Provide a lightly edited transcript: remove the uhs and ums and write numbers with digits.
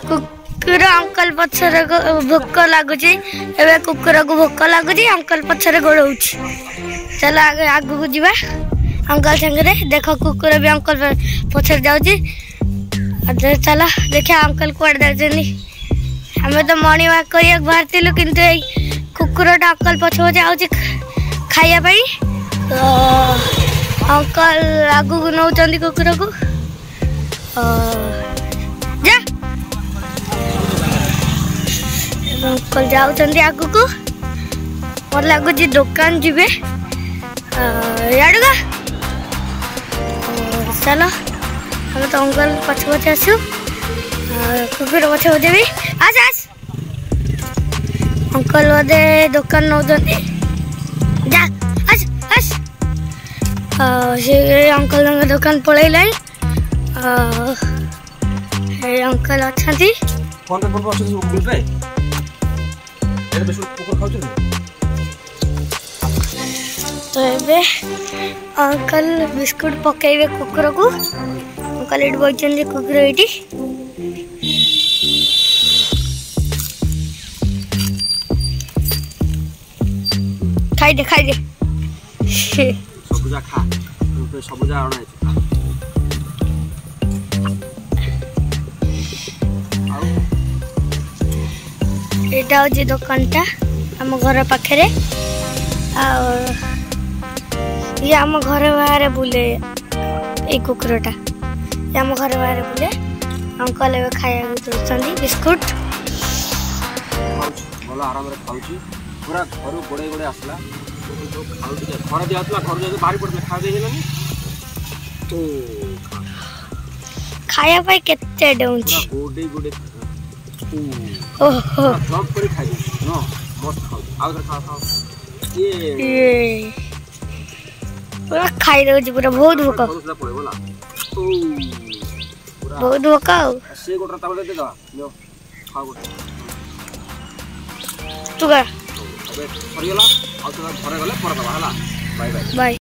कुकुर अंकल पछरे भोक लगुच कुकुर को भोक लगुच अंकल पछरे गोड़ चल आगे आगू को जीवा अंकल संगे देख कुकुर भी अंकल पछरे जाऊँगी चल देखा अंकल कुआड़े जाऊँ आम तो मॉर्निंग वॉक कर बाहर थिलु किंतु कुकुरटा अंकल पछ पछे आउची खाइबाई तो अंकल आगू को नौ कुकुर को जा अंकल जाऊँ आगू को मत लगुच दुकान जी याडगा चलो हम तो अंकल पछ पछे आसु कुकुर पछ पछे भी आस आस अंकल बोधे दुकान नौ जा आस से अंकल दुकान पलैला अंकल अच्छा तो ये अंकल बिस्कुट पकड़े कुकुर को अंकल ये बच्चे कुकुर ये खाई दे सबुजा खा सबुजा अणा एटा हूँ दुकानटा आम घर पाखे ये आम घर बाहर बुले ये कुकुरटा ये आम घर बाहर बुले अंकल ए खाया दौरान बिस्कुट भल आराम खाऊँ पूरा घर गोड़े गोड़े आसला घर दिया घर जो बाहरी पड़े खा दे तो खाया पाई केते डौंची गोडे गोडे ओहो सब करे खाई नो मस्त खाऊ आउ खा खा ये पूरा खाई दो पूरा बहुत भूख बहुत भूख से गोटा ताबले दे दा लो खा गोटा तू का अबे सरियला आ तो घरे गले पर दबा हला बाय बाय बाय।